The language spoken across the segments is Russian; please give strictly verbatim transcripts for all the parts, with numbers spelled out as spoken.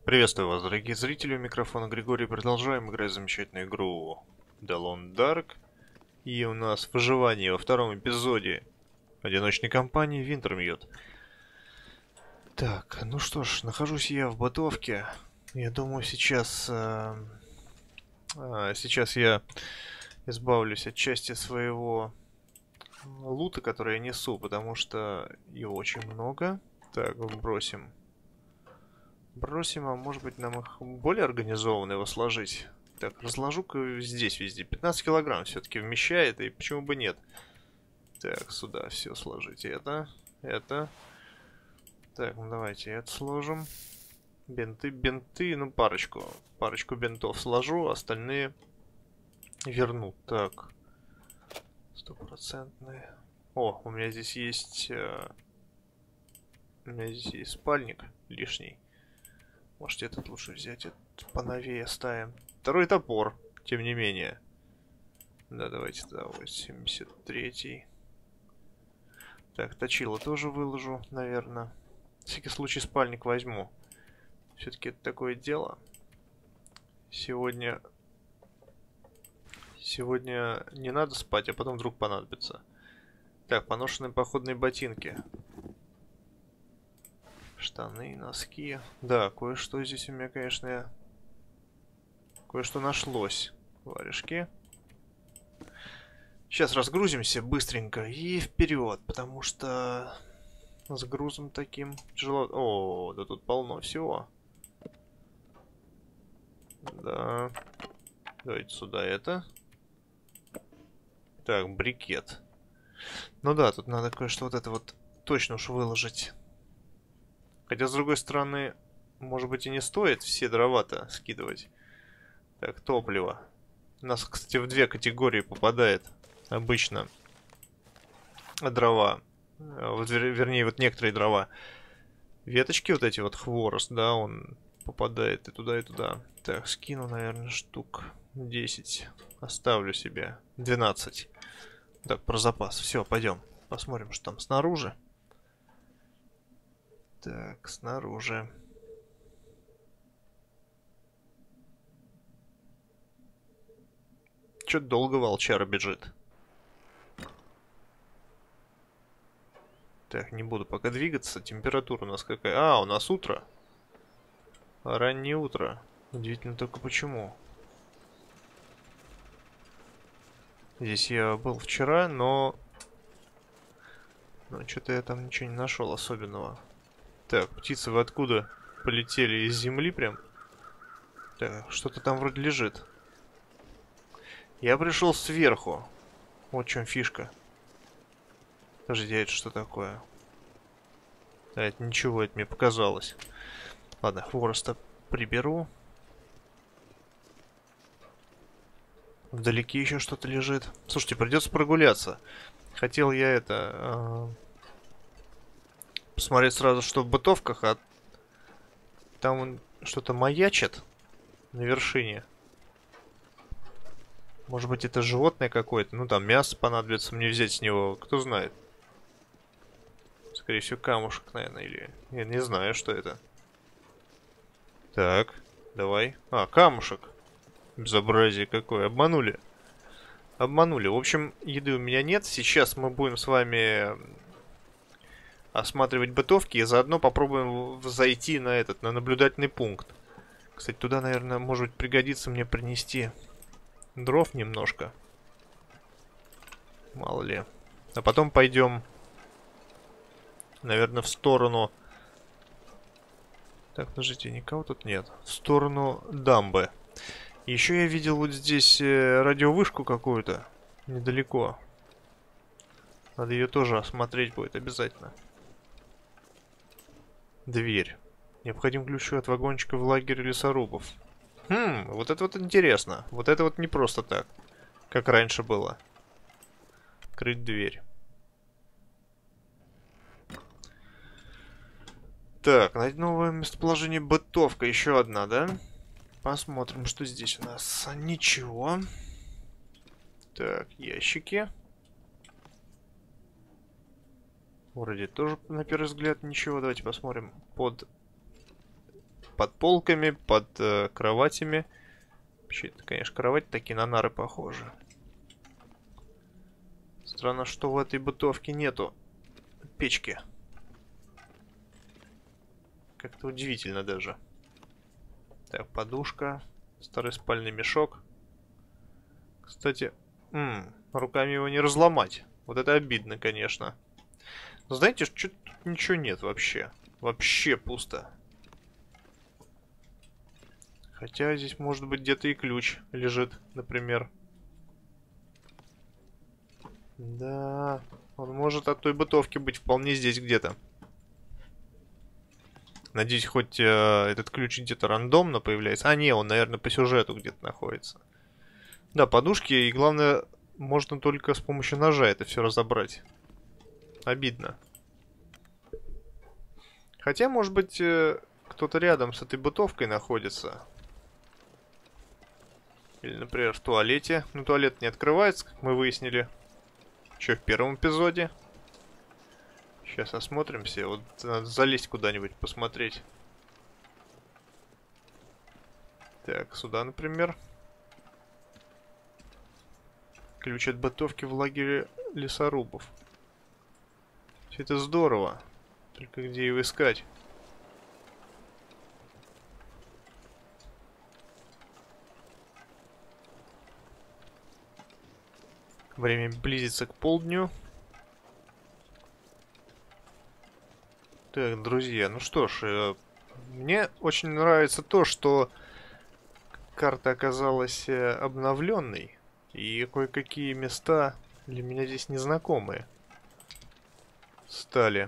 Приветствую вас, дорогие зрители, у микрофона Григорий. Продолжаем играть в замечательную игру Dalon Dark. И у нас выживание во втором эпизоде одиночной кампании Wintermute. Так, ну что ж, нахожусь я в бытовке. Я думаю, сейчас... э, а, сейчас я избавлюсь от части своего лута, который я несу, потому что его очень много. Так, бросим. Бросим, а может быть нам их более организованно его сложить. Так, разложу-ка здесь везде. пятнадцать килограмм все-таки вмещает, и почему бы нет. Так, сюда все сложить. Это, это. Так, ну давайте это сложим. Бинты, бинты, ну парочку. Парочку бинтов сложу, остальные верну. Так. Стопроцентные. О, у меня здесь есть... Э, у меня здесь есть спальник лишний. Может, этот лучше взять, этот поновее ставим. Второй топор, тем не менее. Да, давайте тогда восемьдесят третий. Так, точило тоже выложу, наверное. На всякий случай спальник возьму. Все-таки это такое дело. Сегодня... Сегодня не надо спать, а потом вдруг понадобится. Так, поношенные походные ботинки. Штаны, носки. Да, кое-что здесь у меня, конечно, кое-что нашлось. Варежки. Сейчас разгрузимся быстренько и вперед, потому что с грузом таким тяжело. О, да тут полно всего. Да. Давайте сюда это. Так, брикет. Ну да, тут надо кое-что вот это вот точно уж выложить. Хотя, с другой стороны, может быть и не стоит все дрова-то скидывать. Так, топливо. У нас, кстати, в две категории попадает обычно дрова. Вот, вер, вернее, вот некоторые дрова. Веточки, вот эти вот, хворост, да, он попадает и туда, и туда. Так, скину, наверное, штук десять. Оставлю себе двенадцать. Так, про запас. Все, пойдем. Посмотрим, что там снаружи. Так, снаружи. Чё-то долго волчара бежит. Так, не буду пока двигаться. Температура у нас какая? А, у нас утро. Раннее утро. Удивительно только почему. Здесь я был вчера, но... Но что-то я там ничего не нашел особенного. Так, птицы вы откуда полетели? Из земли прям? Так, что-то там вроде лежит. Я пришел сверху. Вот в чем фишка. Подожди, а это что такое? Да, это ничего, это мне показалось. Ладно, хвороста приберу. Вдалеке еще что-то лежит. Слушайте, придется прогуляться. Хотел я это... Э, посмотреть сразу, что в бытовках, а там что-то маячит на вершине. Может быть, это животное какое-то. Ну, там мясо понадобится мне взять с него. Кто знает. Скорее всего, камушек, наверное, или... Я не знаю, что это. Так, давай. А, камушек. Безобразие какое. Обманули. Обманули. В общем, еды у меня нет. Сейчас мы будем с вами осматривать бытовки и заодно попробуем зайти на этот, на наблюдательный пункт. Кстати, туда, наверное, может быть, пригодится мне принести дров немножко. Мало ли. А потом пойдем, наверное, в сторону... Так, подождите, никого тут нет. В сторону дамбы. Еще я видел вот здесь радиовышку какую-то. Недалеко. Надо ее тоже осмотреть будет обязательно. Дверь. Необходим ключ от вагончика в лагере лесорубов. Хм, вот это вот интересно. Вот это вот не просто так, как раньше было. Открыть дверь. Так, найти новое местоположение бытовка. Еще одна, да? Посмотрим, что здесь у нас. Ничего. Так, ящики. Вроде тоже, на первый взгляд, ничего. Давайте посмотрим под под полками, под э, кроватями. Вообще, это, конечно, кровать такие на нары похожи. Странно, что в этой бытовке нету печки. Как-то удивительно даже. Так, подушка. Старый спальный мешок. Кстати, м-м, руками его не разломать. Вот это обидно, конечно. Но знаете, что тут ничего нет вообще. Вообще пусто. Хотя здесь может быть где-то и ключ лежит, например. Да, он может от той бытовки быть вполне здесь где-то. Надеюсь, хоть э, этот ключ где-то рандомно появляется. А, не, он, наверное, по сюжету где-то находится. Да, подушки, и главное, можно только с помощью ножа это все разобрать. Обидно. Хотя, может быть, э, кто-то рядом с этой бытовкой находится. Или, например, в туалете. Но туалет не открывается, как мы выяснили. Еще в первом эпизоде. Сейчас осмотримся. Вот надо залезть куда-нибудь, посмотреть. Так, сюда, например. Ключ от бытовки в лагере лесорубов. Все это здорово. Только где его искать? Время близится к полдню. Так, друзья, ну что ж, э, мне очень нравится то, что карта оказалась э, обновленной. И кое-какие места для меня здесь незнакомые стали.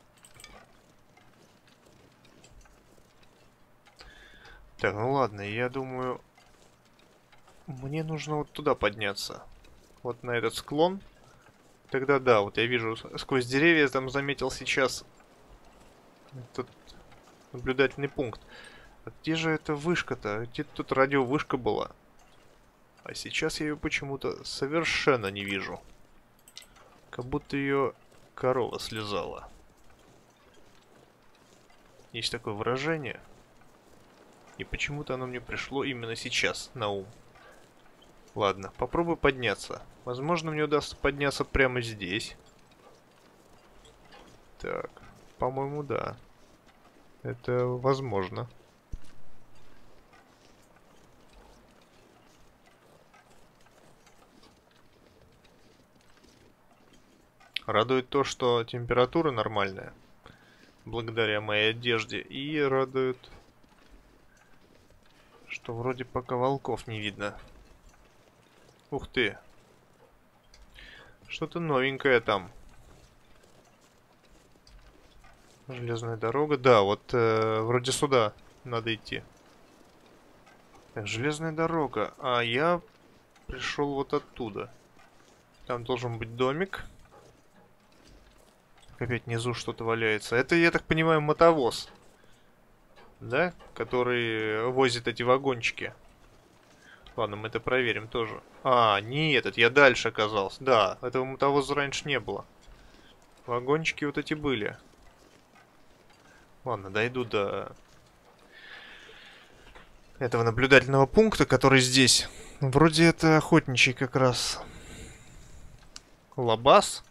Так, ну ладно, я думаю, мне нужно вот туда подняться. Вот на этот склон. Тогда да, вот я вижу сквозь деревья, там заметил сейчас этот наблюдательный пункт. А где же эта вышка-то? Где тут радиовышка была? А сейчас я ее почему-то совершенно не вижу. Как будто ее корова слезала. Есть такое выражение. И почему-то оно мне пришло именно сейчас на ум. Ладно, попробую подняться. Возможно, мне удастся подняться прямо здесь. Так, по-моему, да. Это возможно. Радует то, что температура нормальная. Благодаря моей одежде. И радует, что вроде пока волков не видно. Ух ты. Что-то новенькое там. Железная дорога. Да, вот э, вроде сюда надо идти. Так, железная дорога. А я пришел вот оттуда. Там должен быть домик. Опять внизу что-то валяется. Это, я так понимаю, мотовоз. Да? Который возит эти вагончики. Ладно, мы это проверим тоже. А, не этот, я дальше оказался. Да, этого мотовоза раньше не было. Вагончики вот эти были. Ладно, дойду до этого наблюдательного пункта, который здесь. Вроде это охотничий как раз лабаз.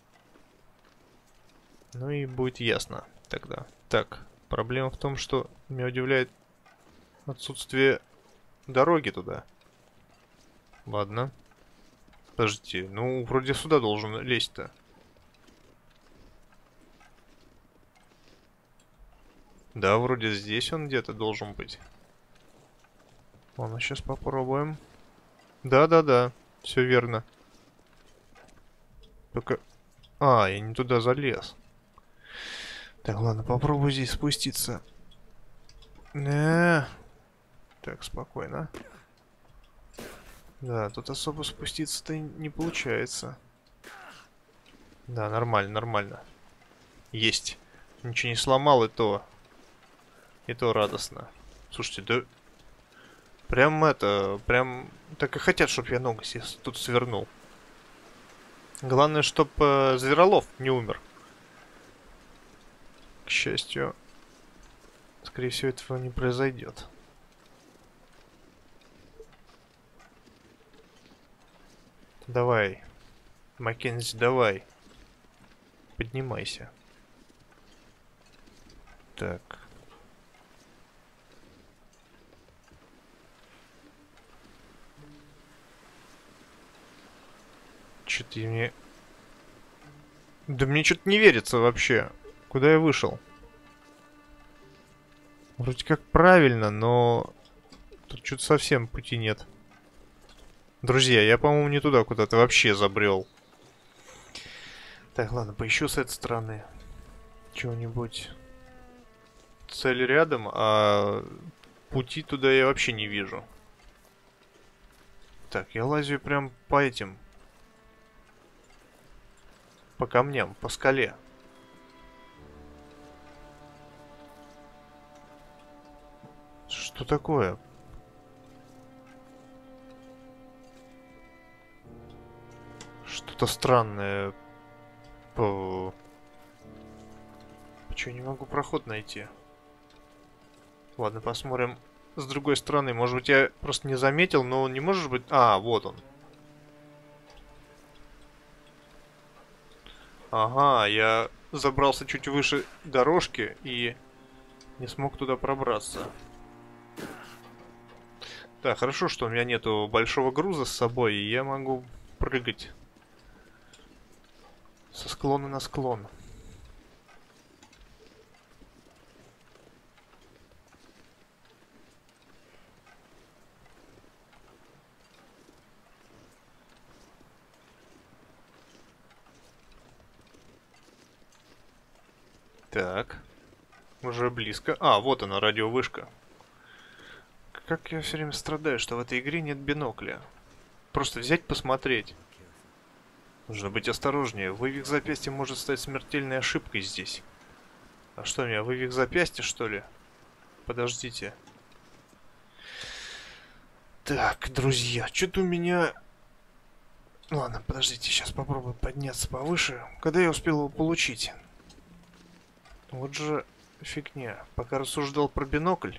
Ну и будет ясно тогда. Так, проблема в том, что меня удивляет отсутствие дороги туда. Ладно. Подождите, ну вроде сюда должен лезть-то. Да, вроде здесь он где-то должен быть. Ладно, сейчас попробуем. Да-да-да, все верно. Только... А, я не туда залез. Так, ладно, попробую здесь спуститься. Э -э. Так, спокойно. Да, тут особо спуститься-то не получается. Да, нормально, нормально. Есть. Ничего не сломал, и то... И то радостно. Слушайте, да... Прям это... Прям... Так и хотят, чтобы я ногу себе тут свернул. Главное, чтобы э, Зверолов не умер. К счастью... Скорее всего, этого не произойдет. Давай, Маккензи, давай. Поднимайся. Так. Что-то мне... Да мне что-то не верится вообще. Куда я вышел? Вроде как правильно, но... Тут что-то совсем пути нет. Друзья, я, по-моему, не туда куда-то вообще забрел. Так, ладно, поищу с этой стороны. Чего-нибудь. Цель рядом, а пути туда я вообще не вижу. Так, я лазю прям по этим... По камням, по скале. Что такое? Что-то странное. По... Почему не могу проход найти? Ладно, посмотрим с другой стороны. Может быть, я просто не заметил, но он не может быть... А, вот он. Ага, я забрался чуть выше дорожки и не смог туда пробраться. Да, хорошо, что у меня нету большого груза с собой, и я могу прыгать со склона на склон. Так, уже близко. А, вот она, радиовышка. Как я все время страдаю, что в этой игре нет бинокля. Просто взять, посмотреть. Нужно быть осторожнее. Вывих запястья может стать смертельной ошибкой здесь. А что у меня, вывих запястья, что ли? Подождите. Так, друзья, что-то у меня... Ладно, подождите, сейчас попробую подняться повыше. Когда я успел его получить? Вот же фигня. Пока рассуждал про бинокль.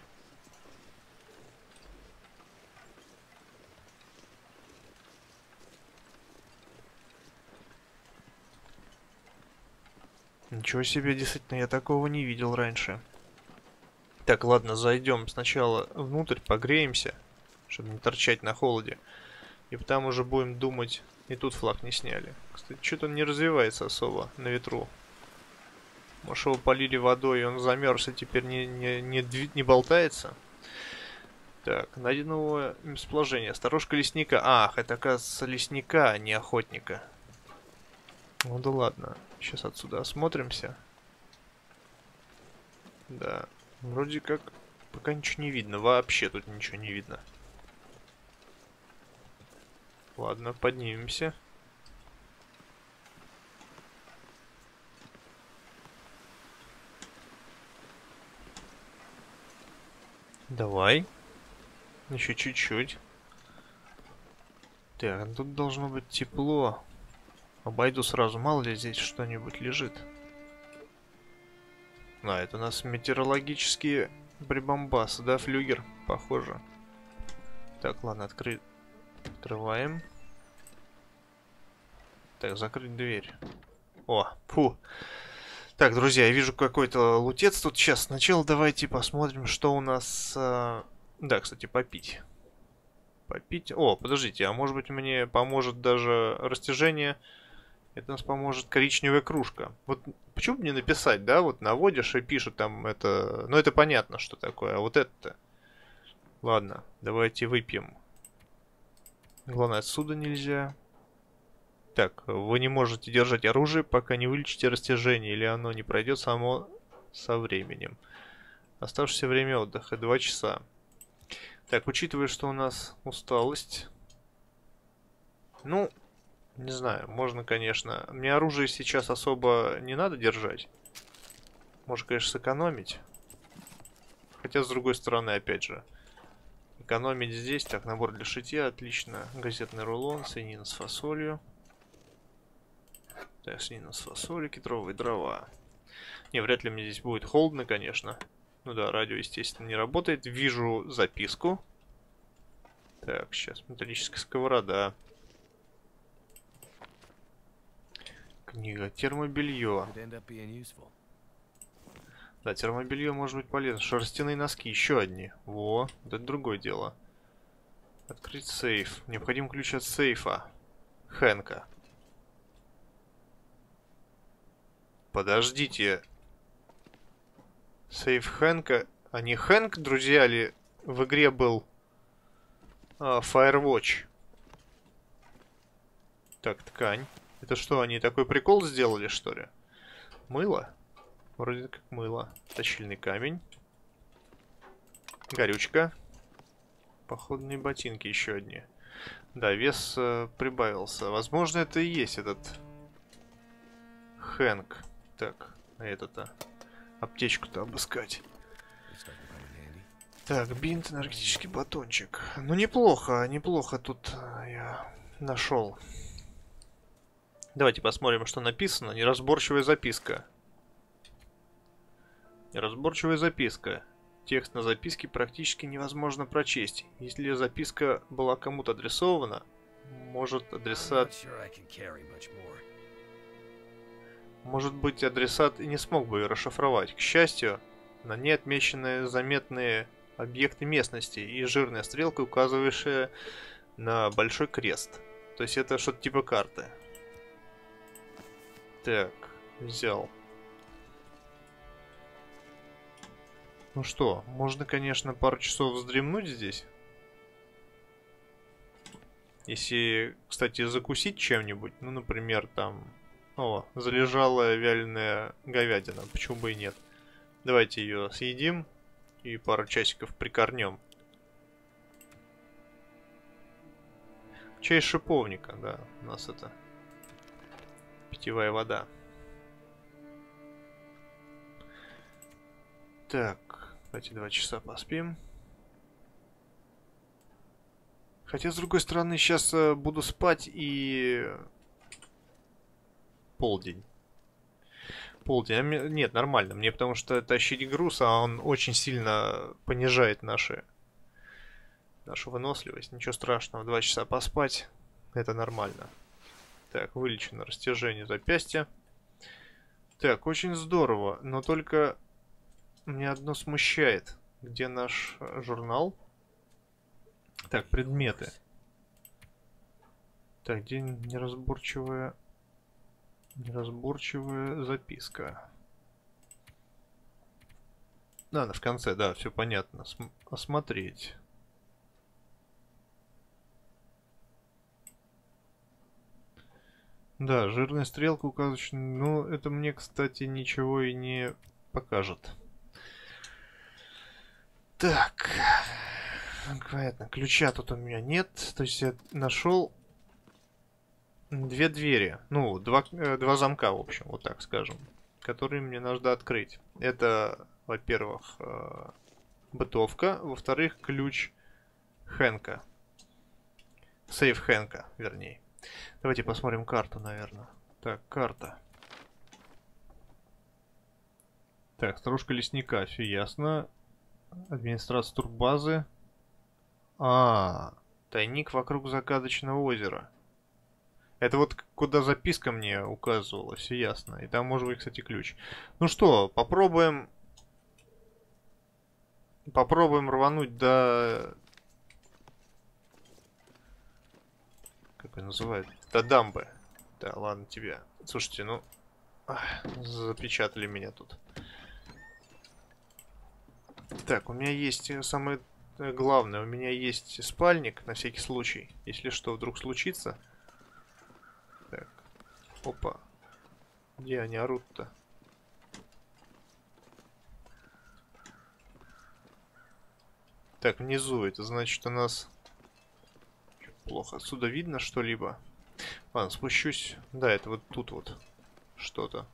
Ничего себе, действительно, я такого не видел раньше. Так, ладно, зайдем сначала внутрь, погреемся, чтобы не торчать на холоде. И потом уже будем думать... И тут флаг не сняли. Кстати, что-то он не развивается особо на ветру. Может, его полили водой, и он замерз, и теперь не, не, не, не болтается? Так, найденного местоположения. Сторожка лесника. Ах, это, оказывается, лесника, а не охотника. Ну да ладно. Сейчас отсюда осмотримся. Да. Вроде как пока ничего не видно. Вообще тут ничего не видно. Ладно, поднимемся. Давай. Еще чуть-чуть. Так, тут должно быть тепло. Обойду сразу, мало ли здесь что-нибудь лежит. А, это у нас метеорологические прибамбасы, да, флюгер, похоже. Так, ладно, открыть. Открываем. Так, закрыть дверь. О, фу. Так, друзья, я вижу какой-то лутец тут. Сейчас, сначала давайте посмотрим, что у нас... Э... Да, кстати, попить. Попить... О, подождите, а может быть мне поможет даже растяжение... Это нас поможет коричневая кружка. Вот почему бы не написать, да? Вот наводишь и пишут там это... Ну, это понятно, что такое. А вот это... Ладно, давайте выпьем. Главное, отсюда нельзя. Так, вы не можете держать оружие, пока не вылечите растяжение, или оно не пройдет само со временем. Оставшееся время отдыха два часа. Так, учитывая, что у нас усталость... Ну... Не знаю, можно, конечно. Мне оружие сейчас особо не надо держать. Можно, конечно, сэкономить. Хотя, с другой стороны, опять же, экономить здесь. Так, набор для шитья, отлично. Газетный рулон, свинина с фасолью. Так, свинина с фасолью, кедровые дрова. Не, вряд ли мне здесь будет холодно, конечно. Ну да, радио, естественно, не работает. Вижу записку. Так, сейчас. Металлическая сковорода. Книга. Термобелье. Да, термобелье может быть полезно. Шерстяные носки. Еще одни. Во, это другое дело. Открыть сейф. Необходим ключ от сейфа. Хэнка. Подождите. Сейф Хэнка. А не Хэнк, друзья, ли в игре был а, Firewatch? Так, ткань. Это что, они такой прикол сделали, что ли? Мыло? Вроде как мыло. Точильный камень. Горючка. Походные ботинки еще одни. Да, вес э, прибавился. Возможно, это и есть этот Хэнк. Так, а это-то аптечку-то обыскать. Так, бинт, энергетический батончик. Ну, неплохо, неплохо тут я нашел. Давайте посмотрим, что написано. Неразборчивая записка. Неразборчивая записка. Текст на записке практически невозможно прочесть. Если записка была кому-то адресована, может адресат... Может быть, адресат и не смог бы ее расшифровать. К счастью, на ней отмечены заметные объекты местности и жирная стрелка, указывающая на большой крест. То есть это что-то типа карты. Так, взял. Ну что, можно, конечно, пару часов вздремнуть здесь. Если, кстати, закусить чем-нибудь, ну, например, там... О, залежалая вяленая говядина, почему бы и нет. Давайте ее съедим и пару часиков прикорнем. Чай из шиповника, да, у нас это питьевая вода. Так, давайте два часа поспим. Хотя, с другой стороны, сейчас буду спать и... Полдень. Полдень. А мне... Нет, нормально. Мне потому что тащить груз, а он очень сильно понижает наши... нашу выносливость. Ничего страшного. Два часа поспать. Это нормально. Так, вылечено растяжение запястья. Так, очень здорово. Но только меня одно смущает. Где наш журнал? Так, предметы. Так, где неразборчивая... Неразборчивая записка. Надо в конце, да, все понятно. См осмотреть. Да, жирная стрелка указывающая. Ну, это мне, кстати, ничего и не покажет. Так. Понятно, ключа тут у меня нет. То есть я нашел две двери. Ну, два, э, два замка, в общем, вот так скажем. Которые мне надо открыть. Это, во-первых, э, бытовка. Во-вторых, ключ Хэнка. Сейф Хэнка, вернее. Давайте посмотрим карту, наверное. Так, карта. Так, стружка лесника, все ясно. Администрация турбазы. А, тайник вокруг загадочного озера. Это вот куда записка мне указывала, все ясно. И там может быть, кстати, ключ. Ну что, попробуем... Попробуем рвануть до... Как ее называют? До дамбы. Да, ладно тебе. Слушайте, ну... Ах, запечатали меня тут. Так, у меня есть самое главное. У меня есть спальник, на всякий случай. Если что вдруг случится... Так, опа. Где они орут-то? Так, внизу. Это значит, у нас... Плохо. Отсюда видно что-либо? Ладно, спущусь. Да, это вот тут вот что-то.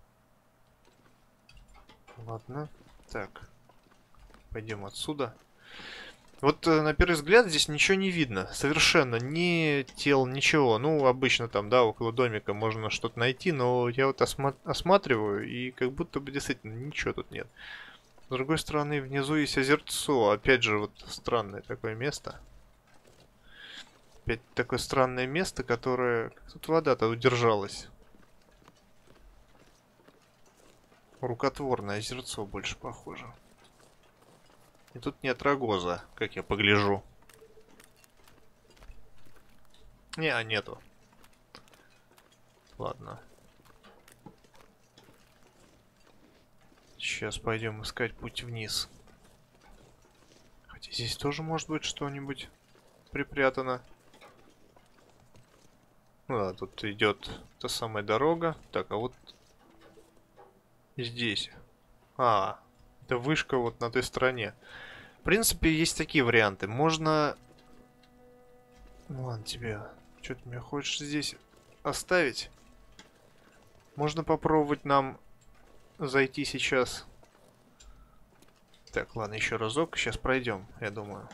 Ладно. Так. Пойдем отсюда. Вот на первый взгляд здесь ничего не видно. Совершенно. Ни тел, ничего. Ну, обычно там, да, около домика можно что-то найти. Но я вот осма осматриваю, и как будто бы действительно ничего тут нет. С другой стороны, внизу есть озерцо. Опять же, вот странное такое место. Опять такое странное место, которое... Тут вода-то удержалась. Рукотворное озерцо больше похоже. И тут нет рогоза, как я погляжу. Не, а нету. Ладно. Сейчас пойдем искать путь вниз. Хотя здесь тоже может быть что-нибудь припрятано. Ну да, тут идет та самая дорога. Так, а вот здесь. А, это вышка вот на той стороне. В принципе, есть такие варианты. Можно... Ну ладно, тебе... Что ты мне хочешь здесь оставить? Можно попробовать нам зайти сейчас. Так, ладно, еще разок. Сейчас пройдем, я думаю.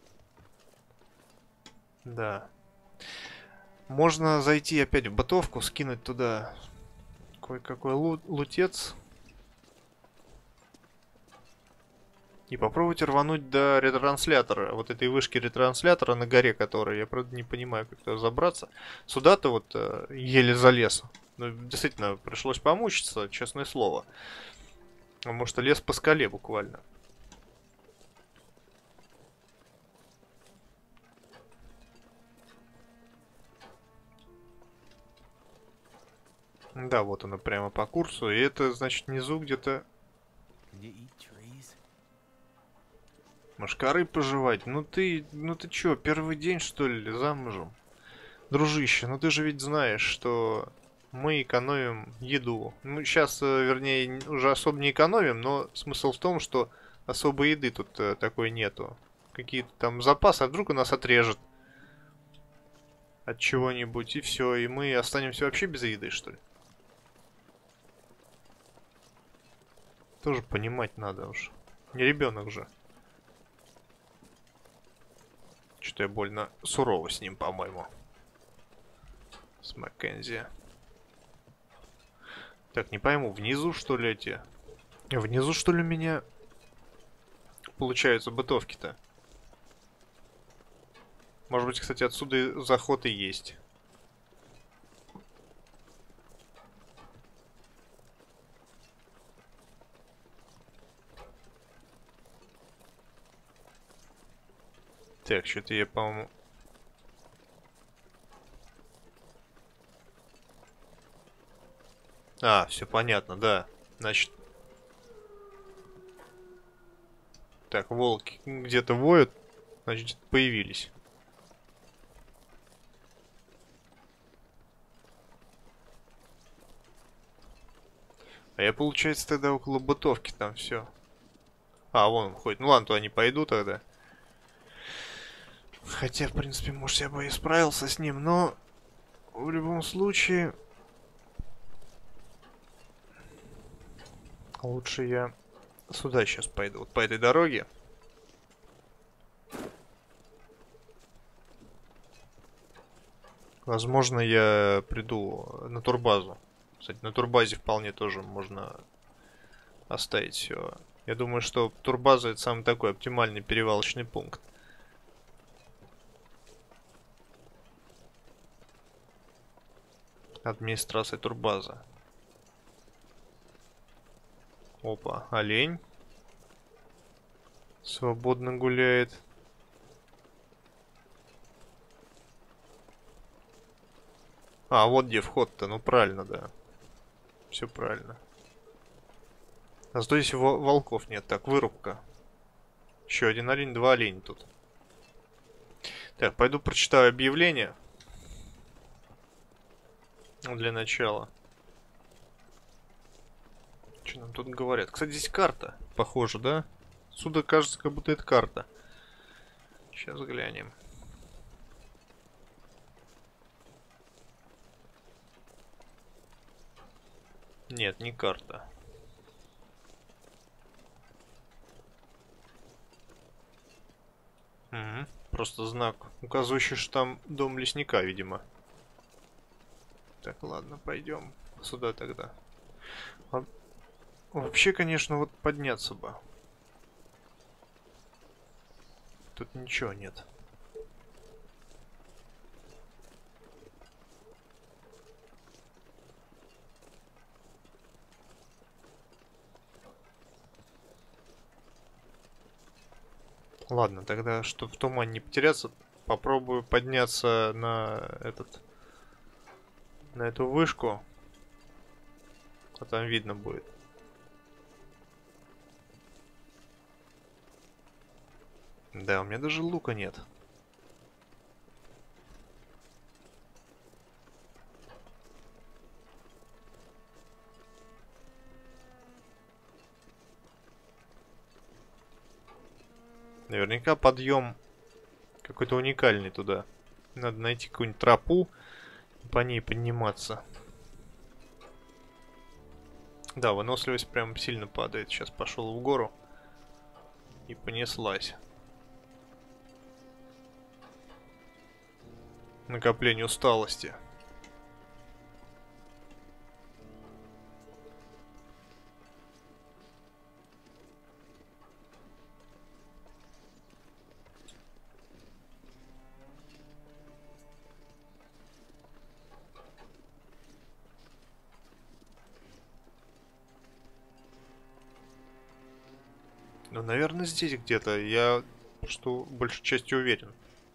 Да. Можно зайти опять в бытовку, скинуть туда кое-какой лут лутец. И попробовать рвануть до ретранслятора. Вот этой вышки ретранслятора на горе, которой я, правда, не понимаю, как туда забраться. Сюда-то вот э, еле залез. Ну, действительно, пришлось помучиться, честное слово. Потому что лез по скале буквально. Да, вот она прямо по курсу. И это, значит, внизу где-то... Мошкары пожевать? Ну ты, ну ты чё, первый день, что ли, замужем? Дружище, ну ты же ведь знаешь, что мы экономим еду. Ну, сейчас, вернее, уже особо не экономим, но смысл в том, что особой еды тут э, такой нету. Какие-то там запасы, а вдруг у нас отрежет от чего-нибудь, и все, и мы останемся вообще без еды, что ли? Тоже понимать надо уж. Не ребенок же. Что-то я больно сурово с ним, по-моему. С Маккензи. Так, не пойму, внизу что ли эти? Внизу что ли у меня получаются бытовки-то? Может быть, кстати, отсюда и заход и есть. Так, что-то я, по-моему... А, все понятно, да. Значит... Так, волки где-то воют, значит, появились. А я, получается, тогда около бытовки там все. А, вон он ходит. Ну ладно, туда не пойду тогда. Хотя, в принципе, может, я бы и справился с ним, но... В любом случае... Лучше я сюда сейчас пойду. Вот по этой дороге. Возможно, я приду на турбазу. Кстати, на турбазе вполне тоже можно оставить все. Я думаю, что турбаза это самый такой оптимальный перевалочный пункт. Администрация турбаза. Опа, олень. Свободно гуляет. А, вот где вход-то. Ну, правильно, да. Все правильно. А зато здесь волков нет. Так, вырубка. Еще один олень, два оленя тут. Так, пойду прочитаю объявление. Для начала. Что нам тут говорят? Кстати, здесь карта. Похоже, да? Отсюда кажется, как будто это карта. Сейчас глянем. Нет, не карта. Угу. Просто знак, указывающий, что там дом лесника, видимо. Так, ладно, пойдем сюда тогда. А... Вообще, конечно, вот подняться бы. тут ничего нет. Ладно, тогда, чтобы в тумане не потеряться, попробую подняться на этот, на эту вышку, а там видно будет. Да, у меня даже лука нет. Наверняка подъем какой-то уникальный туда. Надо найти какую-нибудь тропу и по ней подниматься. Да, выносливость прям сильно падает. Сейчас пошел в гору и понеслась. Накопление усталости. Ну, наверное, здесь где-то. Я что большей частью уверен.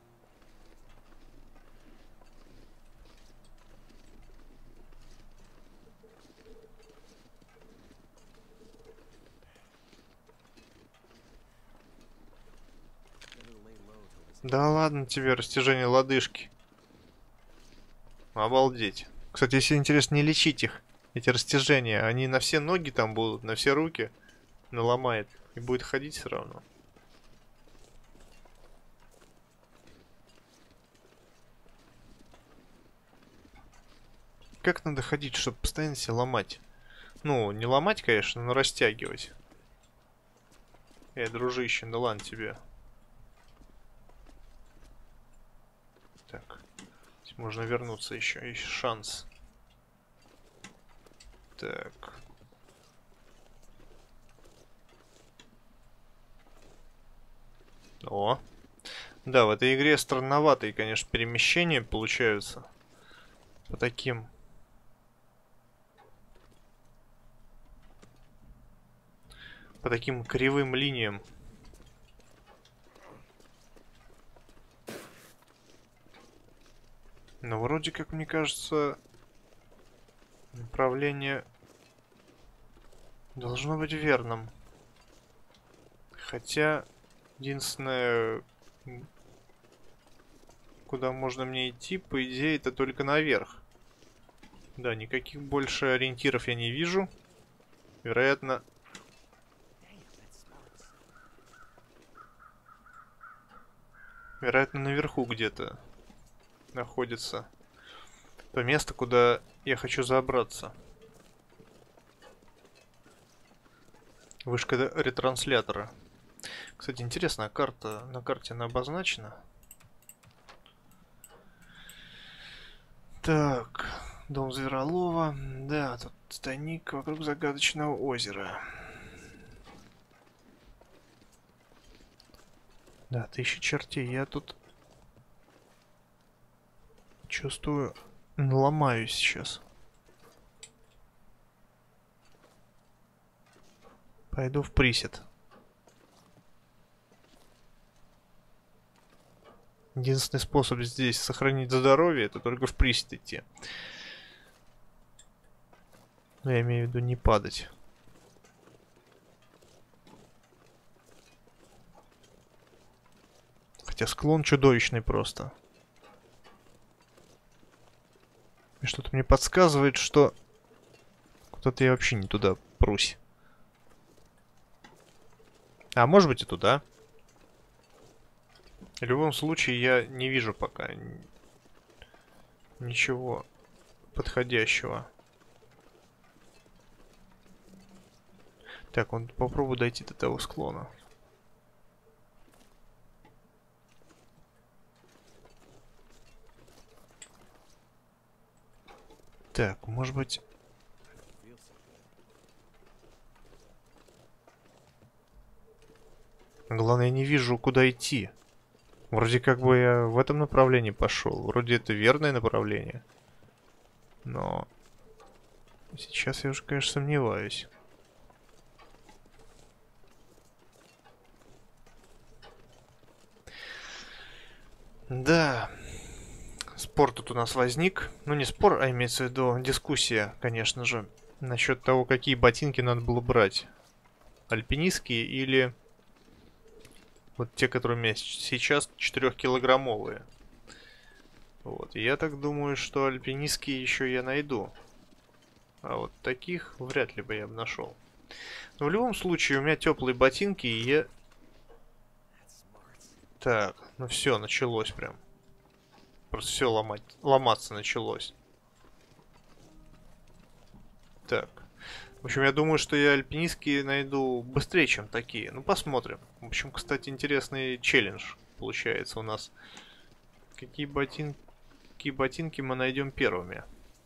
Да ладно тебе, растяжение лодыжки. Обалдеть. Кстати, если интересно, не лечить их, эти растяжения. Они на все ноги там будут, на все руки наломает. И будет ходить все равно. Как надо ходить, чтобы постоянно себя ломать? Ну, не ломать, конечно, но растягивать. Эй, дружище, ну ладно тебе. Так. Здесь можно вернуться еще. Есть шанс. Так. О. Да, в этой игре странноватые, конечно, перемещения получаются. По таким... По таким кривым линиям. Но вроде как, мне кажется, направление должно быть верным. Хотя, единственное, куда можно мне идти, по идее, это только наверх. Да, никаких больше ориентиров я не вижу. Вероятно... Вероятно, наверху где-то находится то место, куда я хочу забраться. Вышка ретранслятора. Кстати, интересная карта. На карте она обозначена. Так, дом Зверолова. Да, тут тайник вокруг загадочного озера. Да, тысяча чертей. Я тут чувствую, ломаюсь сейчас. Пойду в присед. Единственный способ здесь сохранить здоровье — это только в присед идти. Но я имею в виду не падать. Хотя склон чудовищный просто. И что-то мне подсказывает, что куда-то я вообще не туда прусь. А может быть и туда. В любом случае я не вижу пока ничего подходящего. Так, он попробую дойти до того склона. Так, может быть... Главное, я не вижу, куда идти. Вроде как бы я в этом направлении пошел. Вроде это верное направление. Но сейчас я уже, конечно, сомневаюсь. Да. Спор тут у нас возник. Ну, не спор, а имеется в виду дискуссия, конечно же. Насчет того, какие ботинки надо было брать. Альпинистские или вот те, которые у меня сейчас четырехкилограммовые. Вот. И я так думаю, что альпинистские еще я найду. А вот таких вряд ли бы я бы нашел. Но в любом случае у меня теплые ботинки, и я... Так, ну все, началось прям. Просто все ломать, ломаться началось. Так. В общем, я думаю, что я альпинистские найду быстрее, чем такие. Ну, посмотрим. В общем, кстати, интересный челлендж получается у нас. Какие ботинки, какие ботинки мы найдем первыми?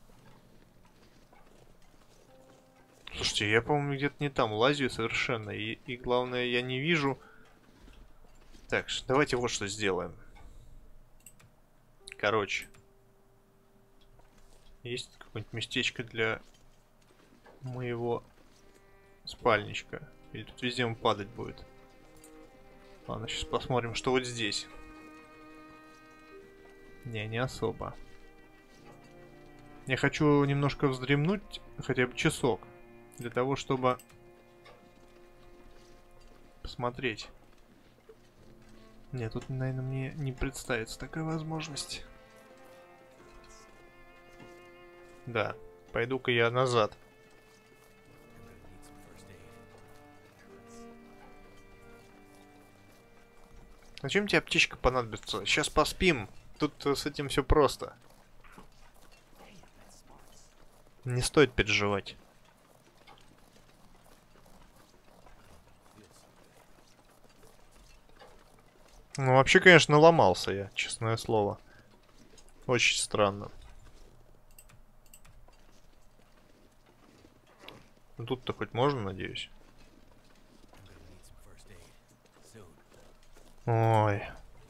Слушайте, я, по-моему, где-то не там лазю совершенно. И, и главное, я не вижу... Так, давайте вот что сделаем. Короче. Есть какое-нибудь местечко для моего спальничка? Или тут везде он падать будет? Ладно, сейчас посмотрим, что вот здесь. Не, не особо. Я хочу немножко вздремнуть, хотя бы часок. Для того, чтобы посмотреть. Нет, тут, наверное, мне не представится такая возможность. Да, пойду-ка я назад. Зачем тебе аптечка понадобится? Сейчас поспим. Тут с этим все просто. Не стоит переживать. Ну, вообще, конечно, ломался я, честное слово. Очень странно. Ну, тут-то хоть можно, надеюсь. Ой.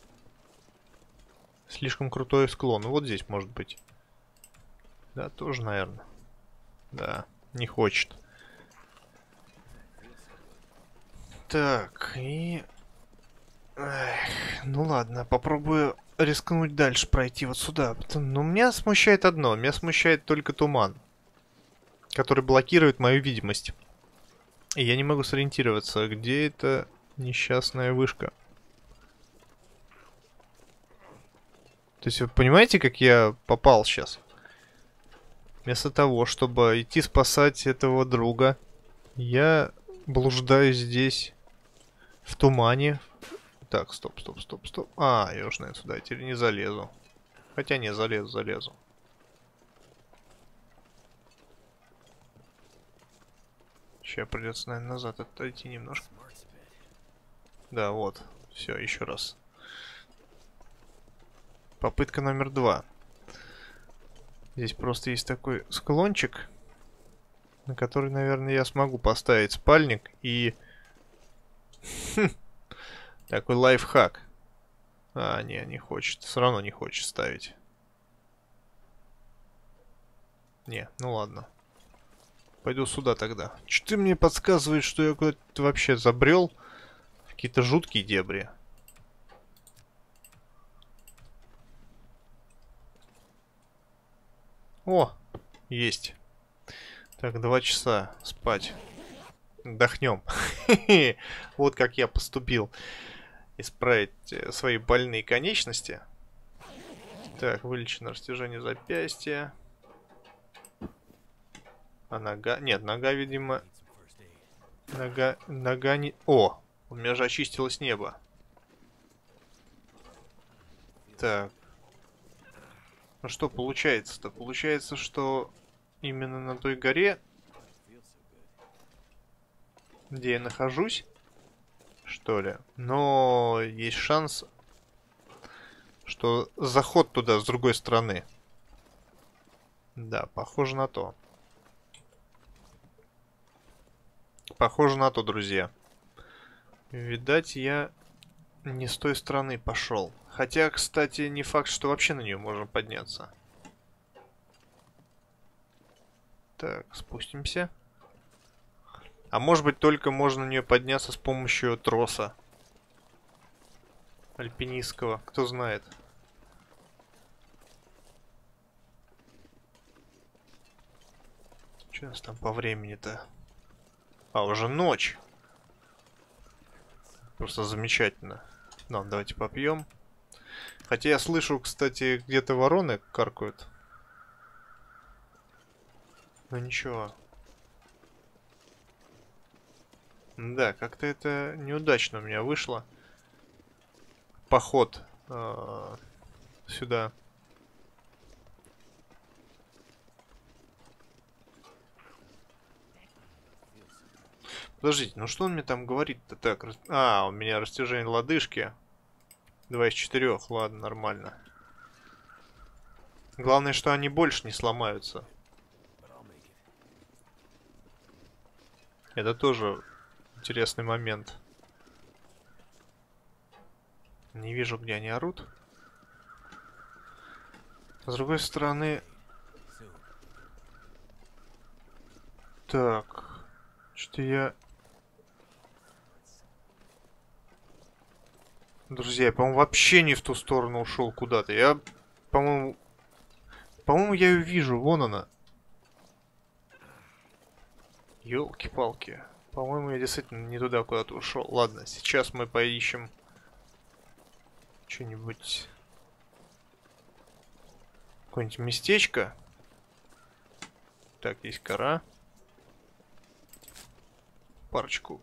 Слишком крутой склон. Вот здесь может быть. Да, тоже, наверное. Да, не хочет. Так, и... Эх, ну ладно, попробую рискнуть дальше пройти вот сюда. Но меня смущает одно. Меня смущает только туман, который блокирует мою видимость. И я не могу сориентироваться, где эта несчастная вышка. То есть вы понимаете, как я попал сейчас? Вместо того, чтобы идти спасать этого друга, я блуждаю здесь в тумане. Так, стоп, стоп, стоп, стоп. А, я уж, наверное, сюда теперь не залезу. Хотя не, залезу, залезу. Сейчас придется, наверное, назад отойти немножко. Да, вот. Все, еще раз. Попытка номер два. Здесь просто есть такой склончик, на который, наверное, я смогу поставить спальник и... Такой лайфхак. А, не, не хочет. Все равно не хочет ставить. Не, ну ладно. Пойду сюда тогда. Че ты мне подсказываешь, что я куда-то вообще забрел? Какие-то жуткие дебри. О, есть. Так, два часа спать. Отдохнем. Вот как я поступил. Исправить свои больные конечности. Так, вылечено растяжение запястья. А нога... Нет, нога, видимо... Нога... Нога не... О! У меня же очистилось небо. Так. Ну что получается-то? Получается, что именно на той горе, где я нахожусь, что ли, но есть шанс, что заход туда с другой стороны. Да, похоже на то. Похоже на то, друзья. Видать, я не с той стороны пошел. Хотя, кстати, не факт, что вообще на нее можно подняться. Так, спустимся. А может быть, только можно на нее подняться с помощью троса альпинистского, кто знает. Что у нас там по времени-то? А, уже ночь. Просто замечательно. Ну, давайте попьем. Хотя я слышу, кстати, где-то вороны каркают. Но ничего. Да, как-то это неудачно у меня вышло. Поход э, сюда. Подождите, ну что он мне там говорит-то так? А, у меня растяжение лодыжки. Два из четырех, ладно, нормально. Главное, что они больше не сломаются. Это тоже интересный момент. Не вижу, где они орут. С другой стороны... Так... Что я... Друзья, я, по-моему, вообще не в ту сторону ушел куда-то. Я, по-моему... По-моему, я ее вижу. Вон она. Ёлки-палки. По-моему, я действительно не туда куда-то ушел. Ладно, сейчас мы поищем что-нибудь... Какое-нибудь местечко. Так, есть кора. Парочку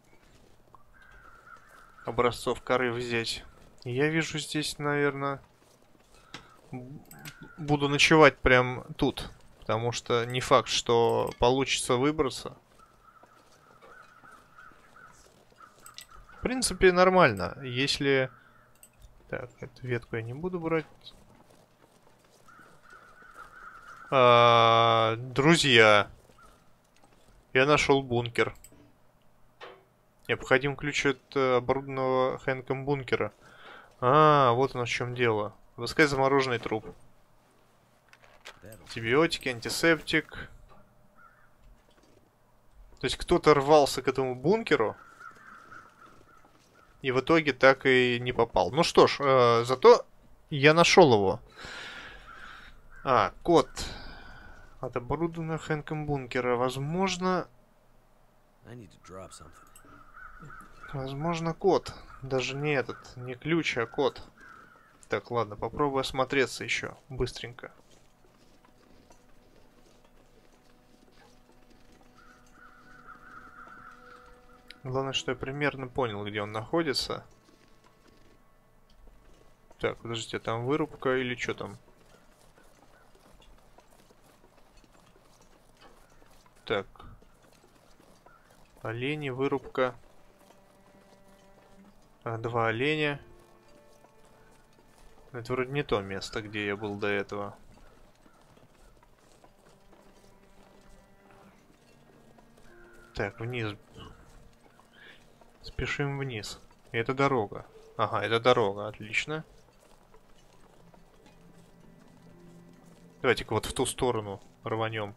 образцов коры взять. Я вижу здесь, наверное, буду ночевать прям тут. Потому что не факт, что получится выбраться. В принципе, нормально. Если... Так, эту ветку я не буду брать. А, друзья. Я нашел бункер. Необходим ключ от оборудованного Хэнком бункера. А, вот оно в чем дело. Выскать замороженный труп. Антибиотики, антисептик. То есть кто-то рвался к этому бункеру и в итоге так и не попал. Ну что ж, э, зато я нашел его. А, код от оборудованного Хэнком бункера. Возможно... Возможно, код. Даже не этот, не ключ, а код. Так, ладно, попробую осмотреться еще быстренько. Главное, что я примерно понял, где он находится. Так, подождите, там вырубка или что там? Так. Олени, вырубка. А, два оленя. Это вроде не то место, где я был до этого. Так, вниз. Спешим вниз. И это дорога. Ага, это дорога, отлично. Давайте-ка вот в ту сторону рванем.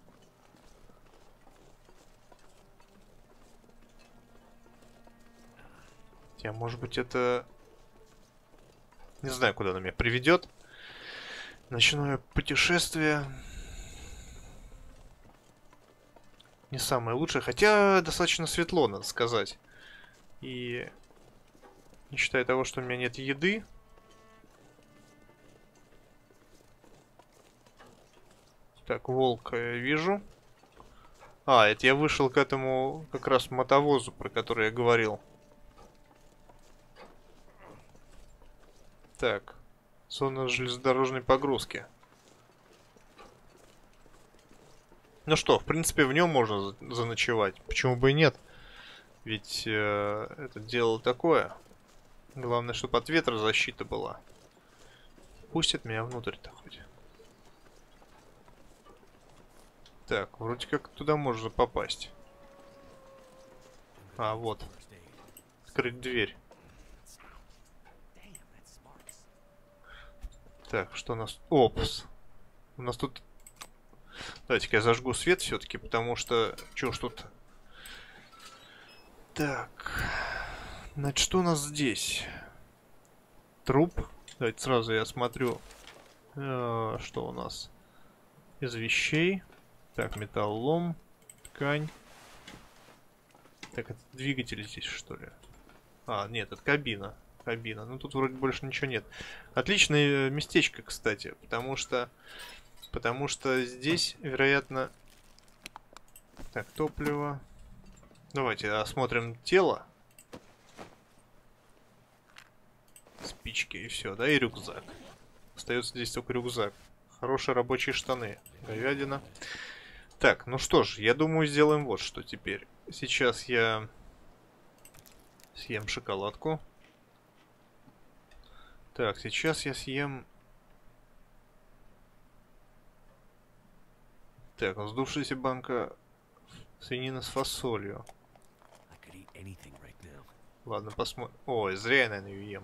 Хотя, может быть, это... Не знаю, куда она меня приведет. Ночное путешествие. Не самое лучшее. Хотя, достаточно светло, надо сказать. И... Не считая того, что у меня нет еды. Так, волка я вижу. А, это я вышел к этому как раз мотовозу, про который я говорил. Так, зона железнодорожной погрузки. Ну что, в принципе, в нем можно заночевать. Почему бы и нет? Ведь э, это дело такое. Главное, чтобы от ветра защита была. Пустят меня внутрь-то хоть. Так, вроде как туда можно попасть. А, вот. Открыть дверь. Так, что у нас? Опс. У нас тут... Давайте-ка я зажгу свет все-таки, потому что... Чё ж тут... Так... Значит, что у нас здесь? Труп. Давайте сразу я смотрю, э, что у нас из вещей. Так, металлолом, ткань. Так, это двигатель здесь, что ли? А, нет, это кабина. Кабина. Ну, тут вроде больше ничего нет. Отличное местечко, кстати, потому что... Потому что здесь, вероятно... Так, топливо. Давайте осмотрим тело. Спички и все, да, и рюкзак. Остается здесь только рюкзак. Хорошие рабочие штаны. Говядина. Так, ну что ж, я думаю, сделаем вот что теперь. Сейчас я съем шоколадку. Так, сейчас я съем... Так, вздувшаяся банка свинины с фасолью. Ладно, посмотрим. Ой, зря я, наверное, ее ем.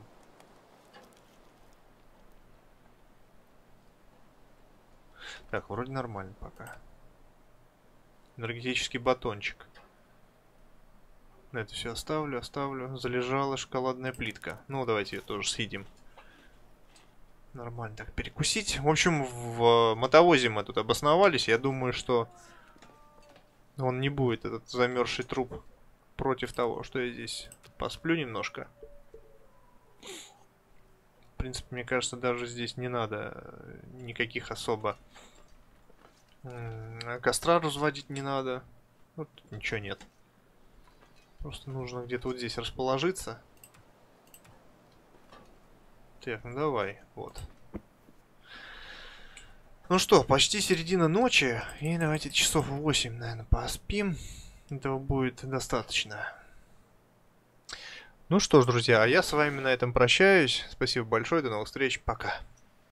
Так, вроде нормально пока. Энергетический батончик. На это все оставлю, оставлю. Залежала шоколадная плитка. Ну, давайте ее тоже съедим. Нормально так перекусить. В общем, в мотовозе мы тут обосновались. Я думаю, что он не будет, этот замерзший труп, против того, что я здесь посплю немножко. В принципе, мне кажется, даже здесь не надо никаких особо... Костра разводить не надо. Вот ничего нет. Просто нужно где-то вот здесь расположиться. Так, ну давай, вот. Ну что, почти середина ночи. И давайте часов восемь, наверное, поспим. Этого будет достаточно. Ну что ж, друзья, а я с вами на этом прощаюсь. Спасибо большое, до новых встреч, пока.